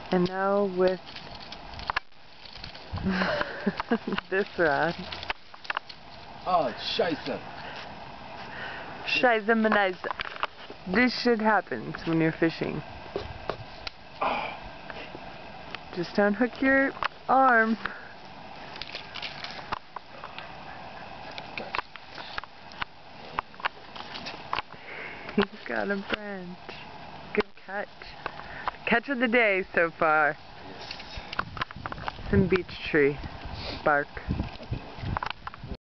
And now with this rod. Oh, scheiße. Scheiße Manise. This shit happens when you're fishing. Just unhook your arm. He's got a branch. Good catch. Catch of the day so far. Yes. Some beech tree bark.